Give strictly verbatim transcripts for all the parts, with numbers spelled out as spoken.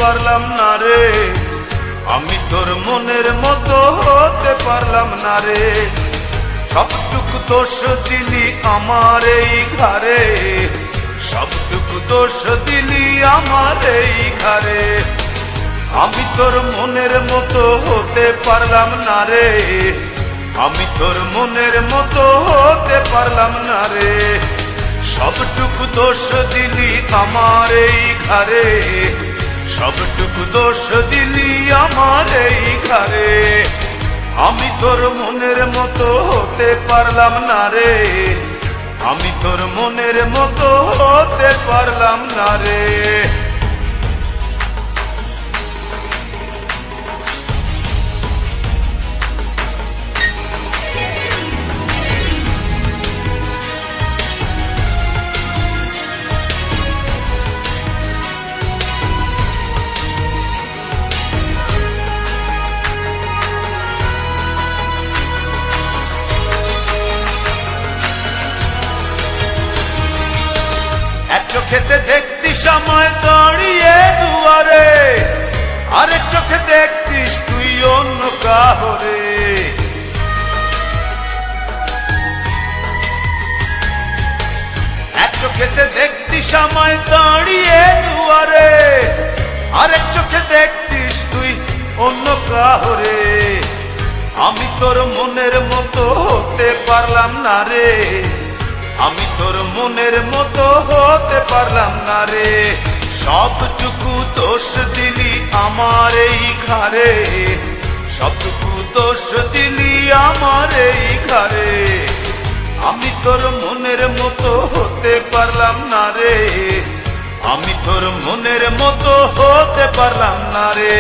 পারলাম না রে, আমি তোর মনের মতো হতে পারলাম না রে। সবটুকু দোষ দিলি আমার এই ঘরে, সবটুকু দোষ দিলি আমার এই ঘরে। আমি তোর মনের মতো হতে পারলাম না রে, আমি তোর মনের মতো হতে পারলাম না রে। সবটুকু দোষ দিলি আমার এই ঘরে, সবটুকু দোষ দিলি আমার এই ঘরে। আমি তোর মনের মতো হতে পারলাম না রে, আমি তোর মনের মতো হতে পারলাম না রে। চোখেতে দেখতিস আমায় দাঁড়িয়ে দুয়ারে, আরেক চোখে দেখতিস তুই অন্য কাহরে। এক চোখেতে দেখতিস আমায় দাঁড়িয়ে দুয়ারে, আরেক চোখে দেখতিস তুই অন্য কাহরে। আমি তোর মনের মতো হতে পারলাম না রে, আমি তোর মনের মতো হতে পারলাম না রে। সবটুকু দোষ দিলি আমার এই ঘরে, সবটুকু দোষ দিলি আমার এই ঘরে। আমি তোর মনের মতো হতে পারলাম না রে, আমি তোর মনের মতো হতে পারলাম না রে।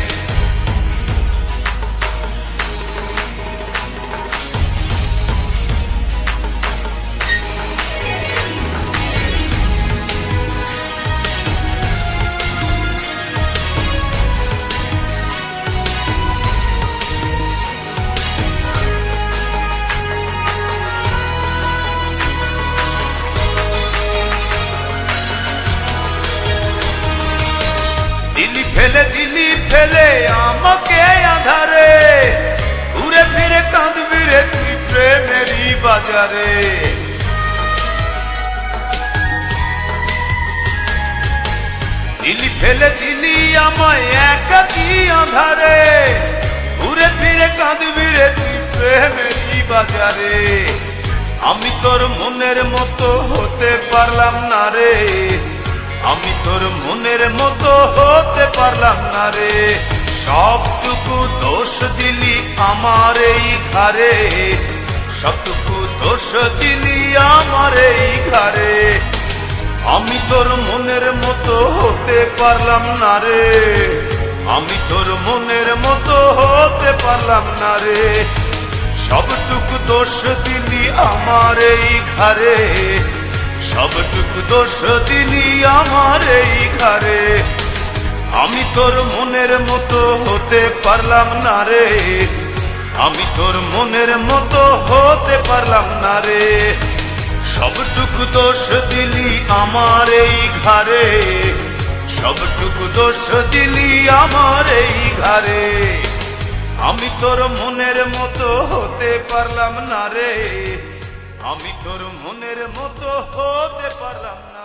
দিলি ফেলে দিলি ফেলে আমাকে আধারে, ঘুরে ফিরে কাঁদবি রে তুই প্রেমেরই বাজারে। দিলি ফেলে দিলি আমায় একাকী আধারে, ঘুরে ফিরে কাঁদবি রে তুই প্রেমেরই বাজারে। আমি তোর মনের মতো হতে পারলাম না রে, আমি তোর মনের মতো হতে পারলাম না রে। সবটুকু দোষ দিলি আমার এই ঘরে, সবটুকু দোষ দিলি আমার এই ঘরে। আমি তোর মনের মতো হতে পারলাম না রে, আমি তোর মনের মতো হতে পারলাম না রে। সবটুকু দোষ দিলি আমার এই ঘরে, সবটুকু দোষ দিলি আমার এই ঘরে। আমি তোর মনের মতো হতে পারলাম না রে, আমি তোর মনের মতো হতে পারলাম না রে। সবটুকু দোষ দিলি আমার এই ঘরে, সবটুকু দোষ দিলি আমার এই ঘরে। আমি তোর মনের মতো হতে পারলাম না রে, আমি তোর মনের মতো হতে পারলাম না।